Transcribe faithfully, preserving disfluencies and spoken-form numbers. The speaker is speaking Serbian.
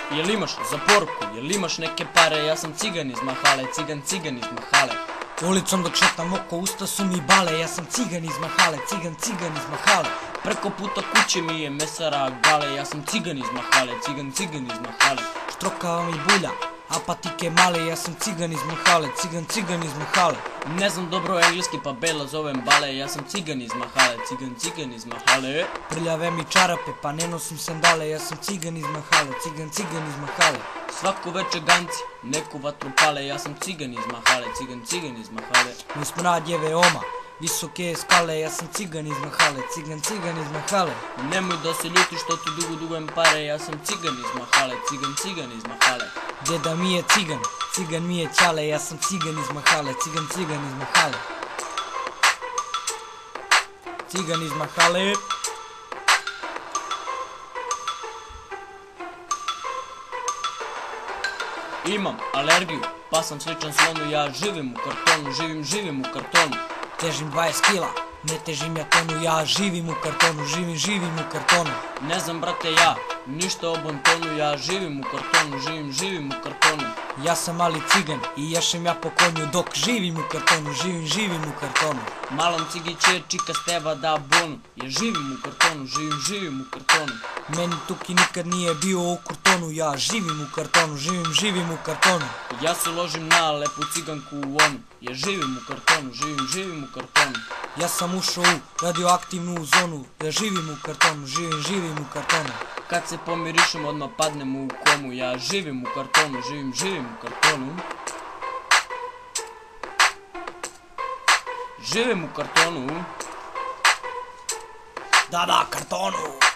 Jel imaš za poruku, jel imaš neke pare? Ja sam cigan iz Mahale, cigan cigan iz Mahale. Ulicom dok šetam oko, usta su mi bale. Ja sam cigan iz Mahale, cigan cigan iz Mahale. Preko puta kuće mi je mesara gale. Ja sam cigan iz Mahale, cigan cigan iz Mahale. Štrokava mi bulja, a patike male. Ja sam cigan iz Mahale, cigan cigan iz Mahale. Ne znam dobro engleski pa bela zovem bale. Ja sam cigan iz Mahale, cigan cigan iz Mahale. Prljave mi čarape pa ne nosim sandale. Ja sam cigan iz Mahale, cigan cigan iz Mahale. Svako veče ganci, neku vatru pale. Ja sam cigan iz Mahale, cigan cigan iz Mahale. Moj smrad je veoma visoke skale. Ja sam cigan iz Mahale, cigan cigan iz Mahale. Nemoj da se ljuti što ti dugo dugujem pare. Ja sam cigan iz Mahale, cigan cigan iz Mahale. Deda mi je cigan, cigan mi je ćale. Ja sam cigan iz Mahale, cigan cigan iz Mahale. Cigan iz Mahale. Imam alergiju, pa sam sličan slonu. Ja živim u kartonu, živim, živim u kartonu. Težim dvadeset kila, ne težim ja tonu. Ja živim u kartonu, živim, živim u kartonu. Ne znam brate ja, ništa o bontonu. Ja živim u kartonu, živim, živim u kartonu. Ja sam mali cigan i ješem ja po konju dok živim u kartonu, živim, živim u kartonu. Malom cigiće čika steva da bonu. Ja živim u kartonu, živim, živim u kartonu. Meni tuki nikad nije bio u kartonu. Ja živim u kartonu, živim, živim u kartonu. Ja se ložim na lepu ciganku u onu. Ja živim u kartonu, živim, živim u kartonu. Ja sam ušao u radioaktivnu zonu. Ja živim u kartonu, živim, živim u kartonu. Kad se pomirišem odmah padnem u komu. Ja živim u kartonu, živim, živim u kartonu. Živim u kartonu. Da, da, kartonu.